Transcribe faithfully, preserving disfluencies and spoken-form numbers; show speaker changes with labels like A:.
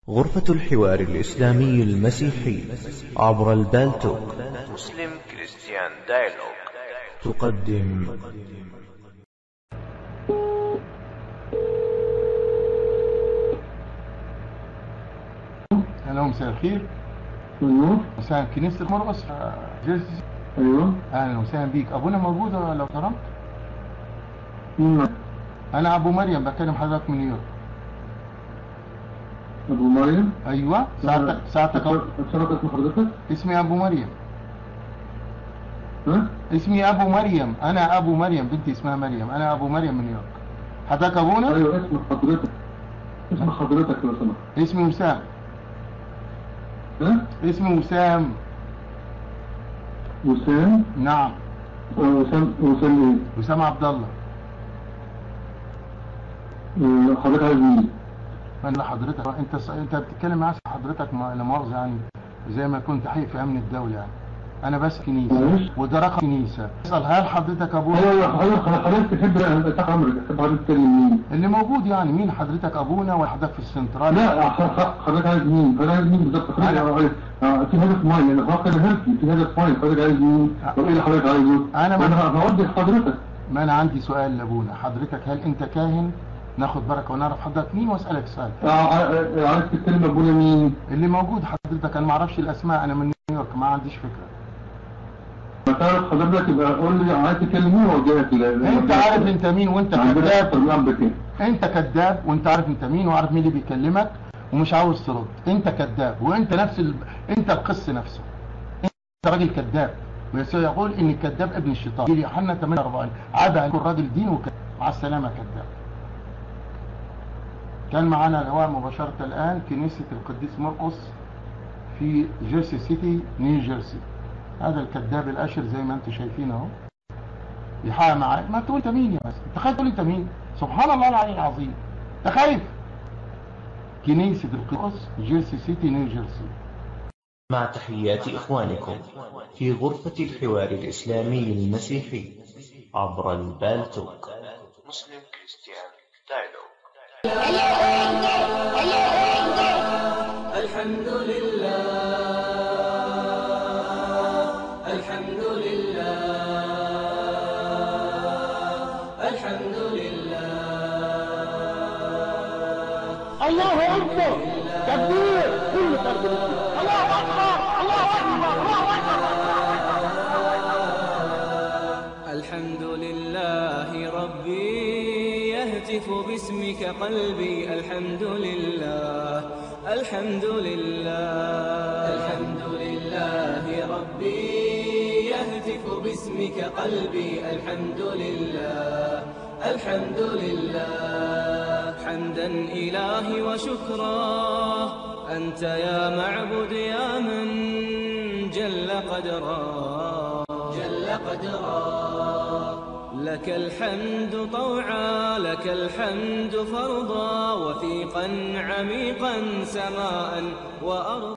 A: غرفة الحوار الإسلامي المسيحي عبر البالتوك
B: مسلم كريستيان دايلوج
A: تقدم
C: أهلا ومساء الخير.
D: ايوه
C: مساء كنيسة مرقس جيرسي.
D: ايوه
C: أهلا وسهلا بيك. أبونا موجود لو كرمت؟
D: مين؟
C: أنا أبو مريم بكلم حضرتك من نيويورك.
D: ابو مريم؟
C: أيوه ساعتك ساعتك أهو.
D: اتشرف اسم حضرتك؟
C: اسمي أبو مريم.
D: ها؟
C: اسمي أبو مريم. أنا أبو مريم، بنتي اسمها مريم. أنا أبو مريم من نيويورك. حضرتك أبونا؟
D: ايوه اسم حضرتك. اسم حضرتك لو سمحت.
C: اسمي وسام.
D: ها؟
C: اسمي وسام.
D: وسام؟
C: نعم.
D: وسام وسام ايه؟
C: وسام عبد الله.
D: آه، حضرتك عايز مين؟
C: أنا حضرتك أنت ص... أنت بتتكلم معايا حضرتك ما... لا مؤاخذة يعني زي ما كنت حقيق في أمن الدولة يعني. أنا بس كنيسة
D: ماشي.
C: وده رقم كنيسة. اسأل هل حضرتك أبونا؟
D: ايوه حضرتك حضرتك تحب تحت امرك تحب حضرتك تكلم مين؟
C: اللي موجود يعني مين حضرتك أبونا ولا حضرتك في السنترال؟
D: لا حضرتك عايز مين؟ حضرتك عايز مين بالظبط؟ حضرتك آه، في هدف معين لان حضرتك هرسي في هدف معين. حضرتك عايز مين؟ وايه اللي حضرتك عايزه؟
C: أنا ما
D: انا هودي لحضرتك.
C: ما أنا عندي سؤال لأبونا. حضرتك هل أنت كاهن؟ ناخد بركة ونعرف حضرتك مين وأسألك سؤال.
D: آه، آه، عايز تتكلم ابونا مين؟
C: اللي موجود حضرتك. أنا ما أعرفش الأسماء، أنا من نيويورك ما عنديش فكرة.
D: ما تعرف حضرتك يبقى قول لي عايز تكلم مين وجهك.
C: أنت عارف أنت مين وأنت كذاب.
D: كذاب.
C: أنت كذاب وأنت عارف أنت مين وعارف مين اللي بيكلمك ومش عاوز ترد. أنت كذاب وأنت نفس ال... أنت القس نفسه. أنت راجل كذاب ويسوع يقول إن الكذاب ابن الشيطان. يوحنا ثمانية وأربعين عاد أن يكون راجل دين وكذاب. مع السلامة كذاب. كان معانا الهواء مباشرة الآن كنيسة القديس مرقس في جيرسي سيتي نيو جيرسي. هذا الكذاب الأشر زي ما انتم شايفين اهو يحقق معايا. ما تقول انت مين يا بس؟ انت خايف تقول انت مين؟ سبحان الله العلي العظيم. انت خايف؟ كنيسة القدس جيرسي سيتي نيو جيرسي.
A: مع تحيات إخوانكم في غرفة الحوار الإسلامي المسيحي عبر البالتوك
B: مسلم كريستيان دايلوج.
E: الحمد لله الحمد لله الحمد لله.
F: الله أكبر تكبير كل تكبير. الله أكبر الله أكبر الله أكبر.
E: الحمد لله ربي يهتف باسمك قلبي. الحمد لله الحمد لله الحمد لله ربي يهتف باسمك قلبي. الحمد لله الحمد لله. حمدا إلهي وشكرا أنت يا معبد يا من جل قدرا جل قدرا. لك الحمد طوعا لك الحمد فرضا وثيقا عميقا سماء وأرضا.